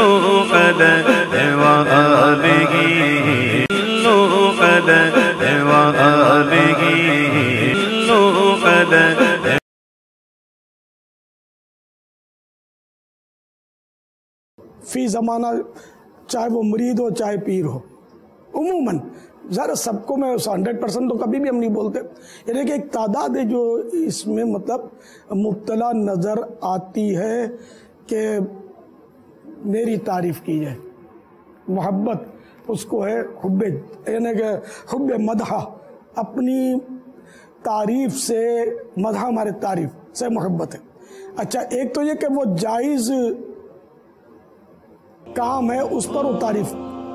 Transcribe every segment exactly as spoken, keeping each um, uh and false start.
فی زمانہ چاہے وہ مرید ہو چاہے پیر ہو، عموماً ذرا سب کو میں ہنڈریڈ پرسنٹ تو کبھی بھی ہم نہیں بولتے، یعنی کہ ایک تعداد ہے جو اس میں مطلب مبتلا نظر آتی ہے کہ میری تعریف کی جائے، محبت اس کو ہے حب، یعنی کہ حب مدح، اپنی تعریف سے مدح ہمارے تعریف سے محبت ہے۔ اچھا ایک تو یہ کہ وہ جائز کام ہے اس پر وہ تعریف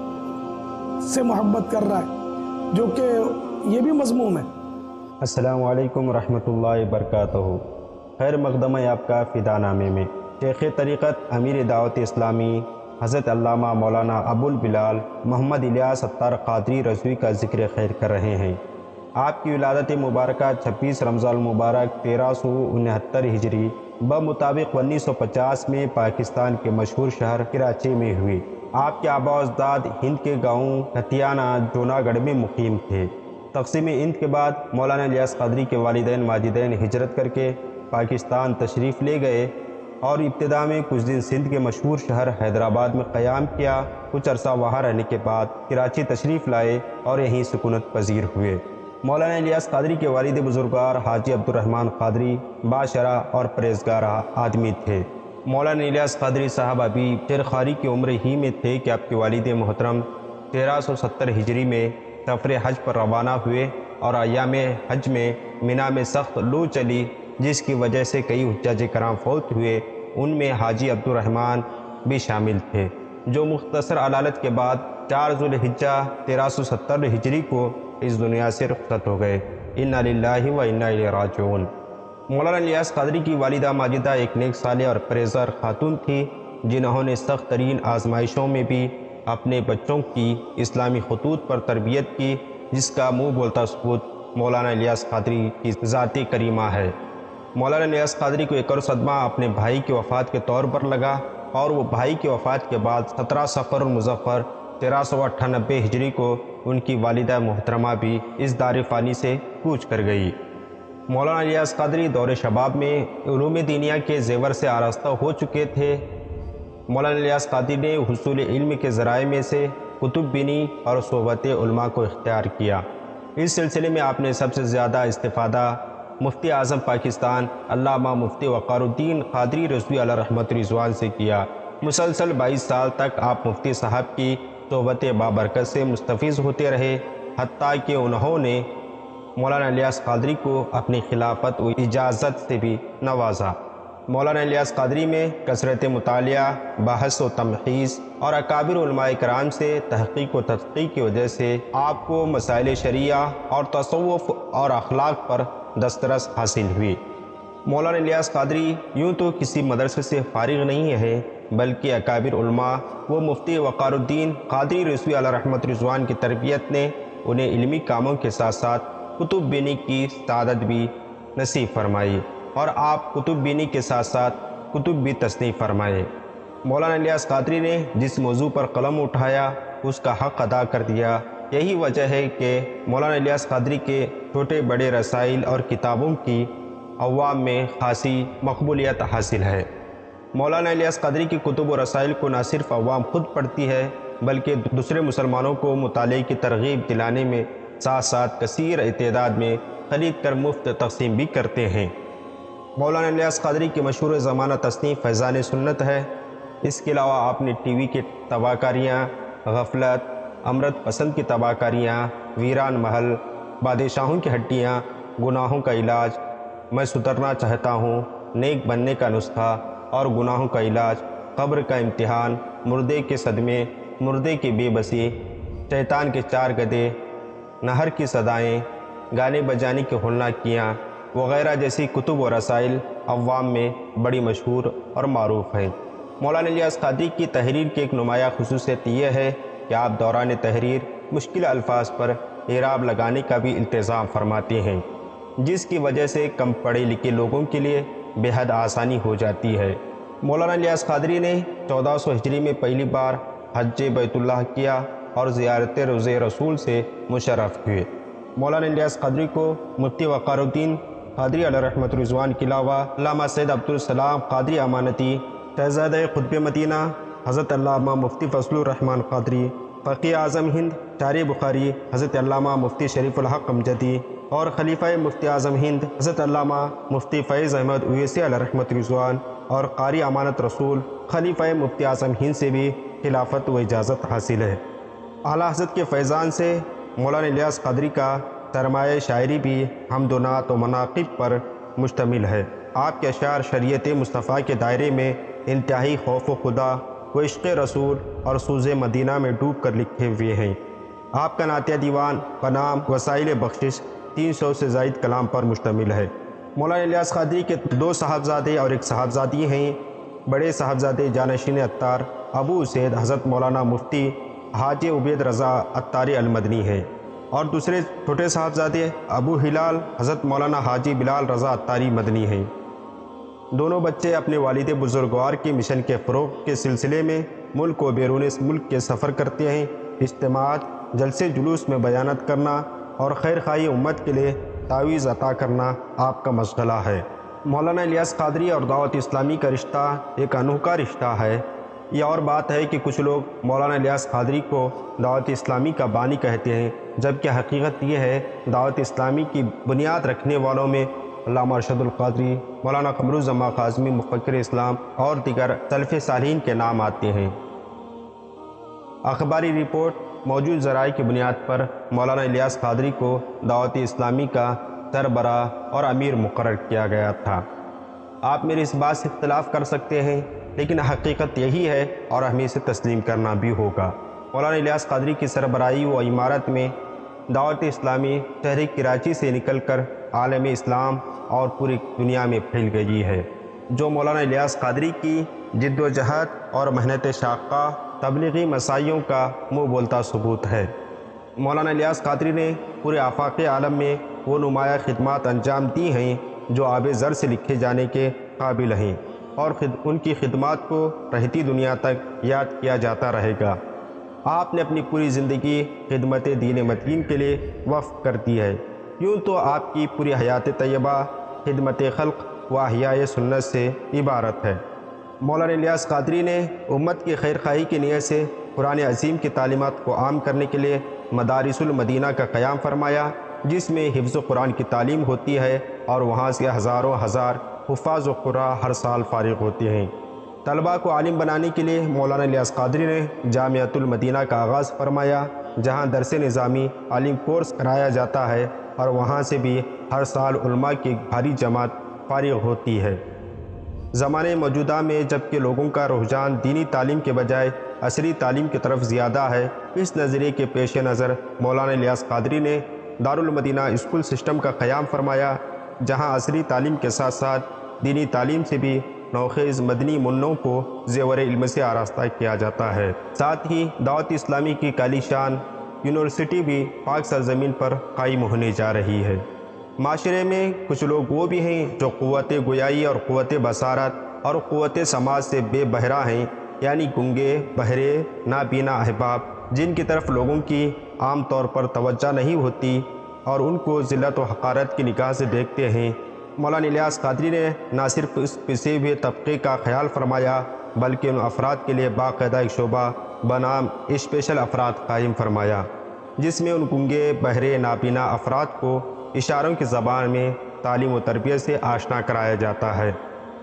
سے محبت کر رہا ہے، جو کہ یہ بھی مضموم ہے۔ السلام علیکم ورحمۃ اللہ وبرکاتہ۔ خیر مقدم ہے آپ کا فدا نامے میں شیخ طریقت امیر دعوت اسلامی حضرت علامہ مولانا ابو البلال محمد الیاس ستار قادری رضوی کا ذکر خیر کر رہے ہیں۔ آپ کی ولادت مبارکہ چھبیس رمضان المبارک تیرہ سو انہتر ہجری بمطابق انیس سو پچاس میں پاکستان کے مشہور شہر کراچی میں ہوئی۔ آپ کے آباء و اجداد ہند کے گاؤں کھتیانہ جوناگڑھ میں مقیم تھے۔ تقسیم ہند کے بعد مولانا الیاس قادری کے والدین ماجدین ہجرت کر کے پاکستان تشریف لے گئے اور ابتدا میں کچھ دن سندھ کے مشہور شہر حیدرآباد میں قیام کیا۔ کچھ عرصہ وہاں رہنے کے بعد کراچی تشریف لائے اور یہیں سکونت پذیر ہوئے۔ مولانا الیاس قادری کے والد بزرگوار حاجی عبد الرحمن قادری باشرہ اور پرہیزگار آدمی تھے۔ مولانا الیاس قادری صاحب ابھی شیرخواری کی عمر ہی میں تھے کہ آپ کے والد محترم تیرہ سو ستر ہجری میں سفر حج پر روانہ ہوئے اور ایام حج میں مینا میں سخت لو چلی، جس کی وجہ سے کئی حجاج کرام فوت ہوئے۔ ان میں حاجی عبد الرحمن بھی شامل تھے، جو مختصر علالت کے بعد چار ذوالحجہ تیرہ سو ستر ہجری کو اس دنیا سے رخصت ہو گئے۔ انا للہ و انا الیہ راجعون۔ مولانا الیاس قادری کی والدہ ماجدہ ایک نیک صالح اور پرہیزگار خاتون تھی، جنہوں نے سخت ترین آزمائشوں میں بھی اپنے بچوں کی اسلامی خطوط پر تربیت کی، جس کا منہ بولتا ثبوت مولانا الیاس قادری کی ذاتی کریمہ ہے۔ مولانا الیاس قادری کو ایک اور صدمہ اپنے بھائی کی وفات کے طور پر لگا، اور وہ بھائی کی وفات کے بعد سترہ صفر المظفر تیرہ سو اٹھانبے ہجری کو ان کی والدہ محترمہ بھی اس دار فانی سے کوچ کر گئی۔ مولانا الیاس قادری دور شباب میں علوم دینیہ کے زیور سے آراستہ ہو چکے تھے۔ مولانا الیاس قادری نے حصول علم کے ذرائع میں سے کتب بینی اور صحبت علماء کو اختیار کیا۔ اس سلسلے میں آپ نے سب سے زیادہ استفادہ مفتی اعظم پاکستان علامہ مفتی وقار الدین قادری رضوی علیہ رحمت رضوان سے کیا۔ مسلسل بائیس سال تک آپ مفتی صاحب کی صحبت بابرکت سے مستفیض ہوتے رہے، حتیٰ کہ انہوں نے مولانا الیاس قادری کو اپنی خلافت و اجازت سے بھی نوازا۔ مولانا الیاس قادری میں کثرت مطالعہ، بحث و تمحیص اور اکابر علماء کرام سے تحقیق و تدقیق کی وجہ سے آپ کو مسائل شریعہ اور تصوف اور اخلاق پر دسترس حاصل ہوئی۔ مولانا الیاس قادری یوں تو کسی مدرسے سے فارغ نہیں ہے، بلکہ اکابر علماء و مفتی وقار الدین قادری رضوی علیہ رحمت رضوان کی تربیت نے انہیں علمی کاموں کے ساتھ ساتھ کتب بینی کی سعادت بھی نصیب فرمائی، اور آپ کتب بینی کے ساتھ ساتھ کتب بھی تصنیف فرمائے۔ مولانا الیاس قادری نے جس موضوع پر قلم اٹھایا اس کا حق ادا کر دیا۔ یہی وجہ ہے کہ مولانا الیاس قادری کے چھوٹے بڑے رسائل اور کتابوں کی عوام میں خاصی مقبولیت حاصل ہے۔ مولانا الیاس قادری کی کتب و رسائل کو نہ صرف عوام خود پڑھتی ہے، بلکہ دوسرے مسلمانوں کو مطالعے کی ترغیب دلانے میں ساتھ ساتھ کثیر تعداد میں خرید کر مفت تقسیم بھی کرتے ہیں۔ مولانا الیاس قادری کی مشہور زمانہ تصنیف فیضان سنت ہے۔ اس کے علاوہ آپ نے ٹی وی کی تباہ کاریاں، غفلت، امرت پسند کی تباہ کاریاں، ویران محل، بادشاہوں کی ہڈیاں، گناہوں کا علاج، میں سدھرنا چاہتا ہوں، نیک بننے کا نسخہ اور گناہوں کا علاج، قبر کا امتحان، مردے کے صدمے، مردے کی بے بسی، شیطان کے چار گدے، نہر کی صدائیں، گانے بجانے کی ہولناکیاں وغیرہ جیسی کتب و رسائل عوام میں بڑی مشہور اور معروف ہیں۔ مولانا الیاس قادری کی تحریر کی ایک نمایاں خصوصیت یہ ہے کہ آپ دوران تحریر مشکل الفاظ پر اعراب لگانے کا بھی التزام فرماتے ہیں، جس کی وجہ سے کم پڑھے لکھے لوگوں کے لیے بے حد آسانی ہو جاتی ہے۔ مولانا الیاس قادری نے چودہ سو ہجری میں پہلی بار حج بیت اللہ کیا اور زیارت روضہ رسول سے مشرف ہوئے۔ مولانا الیاس قادری کو مفتی وقار الدین قادری علیہ رحمۃ رضوان کے علاوہ علامہ سید عبدالسلام قادری امانتی، شہزادہ قطب مدینہ حضرت علامہ مفتی فضل الرحمن قادری، فقیہ اعظم ہند شارح بخاری حضرت علامہ مفتی شریف الحق امجدی اور خلیفہ مفتی اعظم ہند حضرت علامہ مفتی فیض احمد اویسی علیہ رحمۃ رضوان اور قاری امانت رسول خلیفہ مفتی اعظم ہند سے بھی خلافت و اجازت حاصل ہے۔ اعلیٰ حضرت کے فیضان سے مولانا الیاس قادری کا سرمایہ شاعری بھی حمد و نعت و مناقب پر مشتمل ہے۔ آپ کے اشعار شریعت مصطفیٰ کے دائرے میں انتہائی خوف و خدا و عشق رسول اور سوز مدینہ میں ڈوب کر لکھے ہوئے ہیں۔ آپ کا نعتیہ دیوان بنام وسائل بخشش تین سو سے زائد کلام پر مشتمل ہے۔ مولانا الیاس قادری کے دو صاحبزادے اور ایک صاحبزادی ہیں۔ بڑے صاحبزادے جانشین اتار ابو اسید حضرت مولانا مفتی حاجی عبید رضا اتاری المدنی ہیں، اور دوسرے چھوٹے صاحبزادے ابو ہلال حضرت مولانا حاجی بلال رضا اتاری مدنی ہیں۔ دونوں بچے اپنے والد بزرگوار کے مشن کے فروغ کے سلسلے میں ملک و بیرون ملک کے سفر کرتے ہیں۔ اجتماعات، جلسے جلوس میں بیانات کرنا اور خیر خواہی امت کے لیے تعاویذ عطا کرنا آپ کا مشغلہ ہے۔ مولانا الیاس قادری اور دعوت اسلامی کا رشتہ ایک انوکھا رشتہ ہے۔ یہ اور بات ہے کہ کچھ لوگ مولانا الیاس قادری کو دعوت اسلامی کا بانی کہتے ہیں، جبکہ حقیقت یہ ہے دعوت اسلامی کی بنیاد رکھنے والوں میں علامہ ارشد القادری، مولانا قمر الزمان قاسمی مفکر اسلام اور دیگر سلف صالحین کے نام آتے ہیں۔ اخباری رپورٹ موجود ذرائع کی بنیاد پر مولانا الیاس قادری کو دعوت اسلامی کا سربراہ اور امیر مقرر کیا گیا تھا۔ آپ میرے اس بات سے اختلاف کر سکتے ہیں، لیکن حقیقت یہی ہے اور ہمیں اسے تسلیم کرنا بھی ہوگا۔ مولانا الیاس قادری کی سربراہی و عمارت میں دعوت اسلامی شہر کراچی سے نکل کر عالم اسلام اور پوری دنیا میں پھیل گئی ہے، جو مولانا الیاس قادری کی جد و جہد اور محنت شاقہ تبلیغی مسائیوں کا منہ بولتا ثبوت ہے۔ مولانا الیاس قادری نے پورے آفاق عالم میں وہ نمایاں خدمات انجام دی ہیں جو آب زر سے لکھے جانے کے قابل ہیں، اور ان کی خدمات کو رہتی دنیا تک یاد کیا جاتا رہے گا۔ آپ نے اپنی پوری زندگی خدمت دین متین کے لیے وقف کر دی ہے۔ یوں تو آپ کی پوری حیات طیبہ خدمت خلق و احیاء سنت سے عبارت ہے۔ مولانا الیاس قادری نے امت کی خیر خواہی کی نیت سے قرآن عظیم کی تعلیمات کو عام کرنے کے لیے مدارس المدینہ کا قیام فرمایا، جس میں حفظ قرآن کی تعلیم ہوتی ہے، اور وہاں سے ہزاروں ہزار حفاظ و قراء ہر سال فارغ ہوتے ہیں۔ طلباء کو عالم بنانے کے لیے مولانا الیاس قادری نے جامعۃ المدینہ کا آغاز فرمایا، جہاں درس نظامی عالم کورس کرایا جاتا ہے، اور وہاں سے بھی ہر سال علماء کی بھاری جماعت فارغ ہوتی ہے۔ زمانے موجودہ میں جبکہ لوگوں کا رجحان دینی تعلیم کے بجائے عصری تعلیم کی طرف زیادہ ہے، اس نظریے کے پیش نظر مولانا الیاس قادری نے دارالمدینہ اسکول سسٹم کا قیام فرمایا، جہاں عصری تعلیم کے ساتھ ساتھ دینی تعلیم سے بھی نوخیز مدنی منوں کو زیور علم سے آراستہ کیا جاتا ہے۔ ساتھ ہی دعوت اسلامی کی کالی شان یونیورسٹی بھی پاک سرزمین پر قائم ہونے جا رہی ہے۔ معاشرے میں کچھ لوگ وہ بھی ہیں جو قوت گویائی اور قوت بصارت اور قوت سماج سے بے بہرہ ہیں، یعنی گنگے، بہرے، نابینا احباب، جن کی طرف لوگوں کی عام طور پر توجہ نہیں ہوتی اور ان کو ذلت و حقارت کی نگاہ سے دیکھتے ہیں۔ مولانا الیاس قادری نے نہ صرف اس پسے ہوئے طبقے کا خیال فرمایا، بلکہ ان افراد کے لیے باقاعدہ ایک شعبہ بنام اسپیشل افراد قائم فرمایا، جس میں ان گنگے، بہرے، نابینا افراد کو اشاروں کی زبان میں تعلیم و تربیت سے آشنا کرایا جاتا ہے۔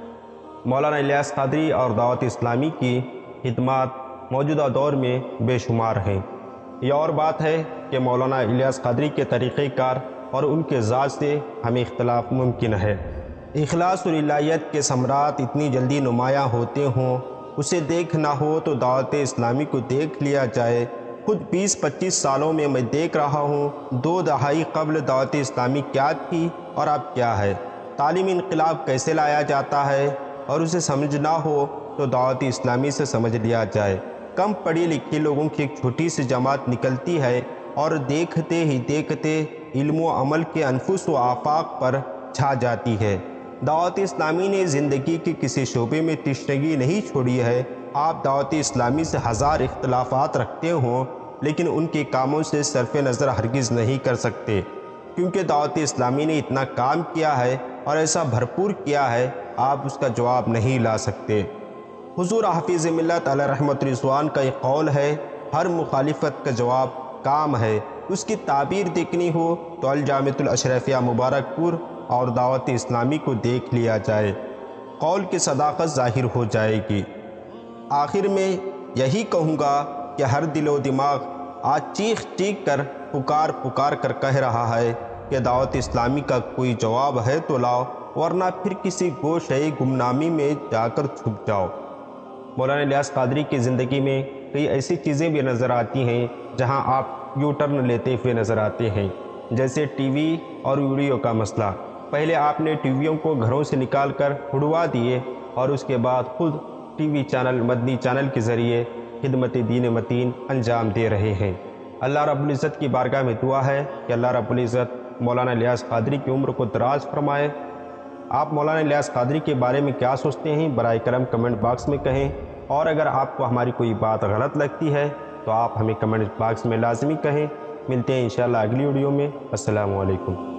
مولانا الیاس قادری اور دعوت اسلامی کی خدمات موجودہ دور میں بے شمار ہیں۔ یہ اور بات ہے کہ مولانا الیاس قادری کے طریقہ کار اور ان کے ذات سے ہمیں اختلاف ممکن ہے۔ اخلاص اور الہیت کے ثمرات اتنی جلدی نمایاں ہوتے ہوں، اسے دیکھنا ہو تو دعوت اسلامی کو دیکھ لیا جائے۔ خود بیس پچیس سالوں میں میں دیکھ رہا ہوں دو دہائی قبل دعوت اسلامی کیا تھی اور اب کیا ہے، تعلیمی انقلاب کیسے لایا جاتا ہے، اور اسے سمجھنا ہو تو دعوت اسلامی سے سمجھ لیا جائے۔ کم پڑھی لکھی لوگوں کی ایک چھوٹی سی جماعت نکلتی ہے اور دیکھتے ہی دیکھتے علم و عمل کے انفس و آفاق پر چھا جاتی ہے۔ دعوت اسلامی نے زندگی کے کسی شعبے میں تشنگی نہیں چھوڑی ہے۔ آپ دعوت اسلامی سے ہزار اختلافات رکھتے ہوں لیکن ان کے کاموں سے صرف نظر ہرگز نہیں کر سکتے، کیونکہ دعوت اسلامی نے اتنا کام کیا ہے اور ایسا بھرپور کیا ہے، آپ اس کا جواب نہیں لا سکتے۔ حضور حافظ ملت علیہ رحمت رضوان کا ایک قول ہے، ہر مخالفت کا جواب کام ہے۔ اس کی تعبیر دیکھنی ہو تو الجامعۃ الاشرفیہ مبارک پور اور دعوت اسلامی کو دیکھ لیا جائے، قول کی صداقت ظاہر ہو جائے گی۔ آخر میں یہی کہوں گا کہ ہر دل و دماغ آج چیخ چیخ کر پکار پکار کر کہہ رہا ہے کہ دعوت اسلامی کا کوئی جواب ہے تو لاؤ، ورنہ پھر کسی گوشے گمنامی میں جا کر چھپ جاؤ۔ مولانا الیاس قادری کی زندگی میں کئی ایسی چیزیں بھی نظر آتی ہیں جہاں آپ یو ٹرن لیتے ہوئے نظر آتے ہیں، جیسے ٹی وی اور ویڈیو کا مسئلہ۔ پہلے آپ نے ٹی ویوں کو گھروں سے نکال کر اڑوا دیے اور اس کے بعد خود TV channel Madani channel کے ذریعے خدمت دین متین انجام دے رہے ہیں۔ اللہ رب العزت کی بارگاہ میں دعا ہے کہ اللہ رب العزت مولانا الیاس قادری کی عمر کو دراز فرمائے۔ آپ مولانا الیاس قادری کے بارے میں کیا سوچتے ہیں برائے کرم کمنٹ باکس میں کہیں، اور اگر آپ کو ہماری کوئی بات غلط لگتی ہے تو آپ ہمیں کمنٹ باکس میں لازمی کہیں۔ ملتے ہیں انشاءاللہ اگلی ویڈیو میں۔ السلام علیکم۔